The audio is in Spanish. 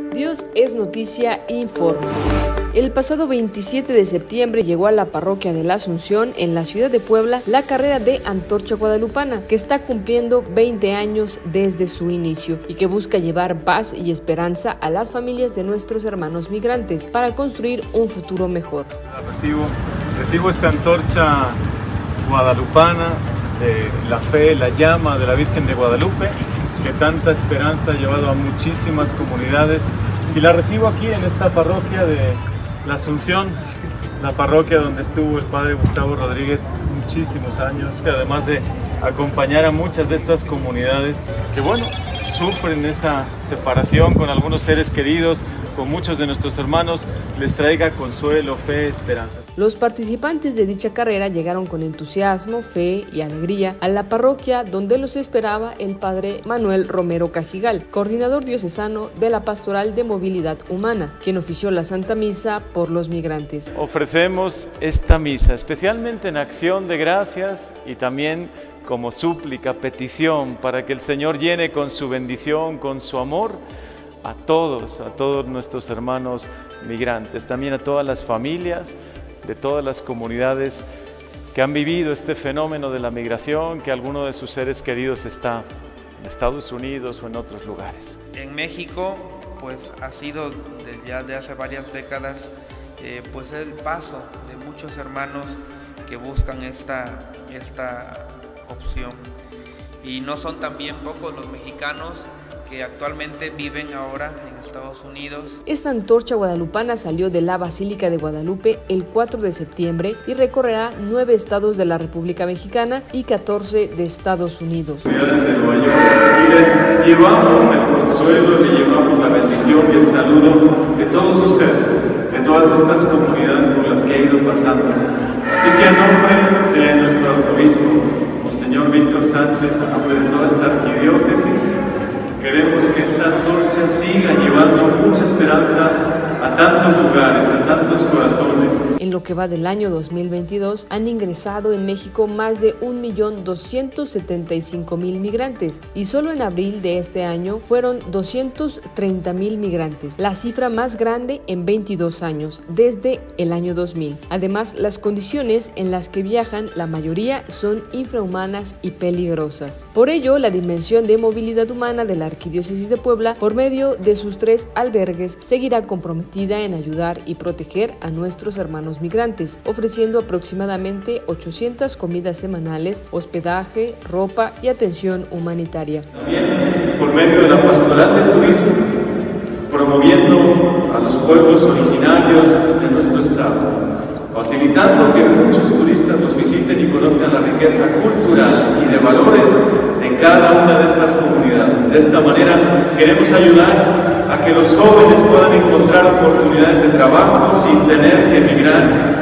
Dios es noticia, informa. El pasado 27 de septiembre llegó a la parroquia de la Asunción, en la ciudad de Puebla, la carrera de Antorcha Guadalupana, que está cumpliendo 20 años desde su inicio y que busca llevar paz y esperanza a las familias de nuestros hermanos migrantes para construir un futuro mejor. Recibo esta antorcha guadalupana de la fe, la llama de la Virgen de Guadalupe, que tanta esperanza ha llevado a muchísimas comunidades, y la recibo aquí en esta parroquia de la Asunción, la parroquia donde estuvo el padre Gustavo Rodríguez muchísimos años, que además de acompañar a muchas de estas comunidades que sufren esa separación con algunos seres queridos, con muchos de nuestros hermanos, les traiga consuelo, fe, esperanza. Los participantes de dicha carrera llegaron con entusiasmo, fe y alegría a la parroquia, donde los esperaba el padre Manuel Romero Cajigal, coordinador diocesano de la Pastoral de Movilidad Humana, quien ofició la Santa Misa por los migrantes. Ofrecemos esta misa especialmente en acción de gracias y también como súplica, petición, para que el Señor llene con su bendición, con su amor, a todos nuestros hermanos migrantes, también a todas las familias de todas las comunidades que han vivido este fenómeno de la migración, que alguno de sus seres queridos está en Estados Unidos o en otros lugares. En México, ha sido ya de hace varias décadas, el paso de muchos hermanos que buscan esta opción. Y no son también pocos los mexicanos que actualmente viven ahora en Estados Unidos. Esta antorcha guadalupana salió de la Basílica de Guadalupe el 4 de septiembre y recorrerá 9 estados de la República Mexicana y 14 de Estados Unidos. De Nueva York, y les llevamos el consuelo, les llevamos la bendición y el saludo de todos ustedes, de todas estas comunidades por las que he ido pasando. Así que en nombre de nuestro arzobispo, Monseñor Víctor Sánchez, a nombre de toda esta arquidiócesis, queremos que esta antorcha siga llevando mucha esperanza a tantos lugares, a tantos corazones. En lo que va del año 2022, han ingresado en México más de 1.275.000 migrantes y solo en abril de este año fueron 230.000 migrantes, la cifra más grande en 22 años, desde el año 2000. Además, las condiciones en las que viajan, la mayoría son infrahumanas y peligrosas. Por ello, la Dimensión de Movilidad Humana de la Arquidiócesis de Puebla, por medio de sus 3 albergues, seguirá comprometida en ayudar y proteger a nuestros hermanos migrantes, ofreciendo aproximadamente 800 comidas semanales, hospedaje, ropa y atención humanitaria. También por medio de la Pastoral del Turismo, promoviendo a los pueblos originarios de nuestro estado, facilitando que muchos turistas nos visiten y conozcan la riqueza cultural y de valores de cada una de estas comunidades. De esta manera queremos ayudar a que los jóvenes puedan encontrar oportunidades de trabajo sin tener que emigrar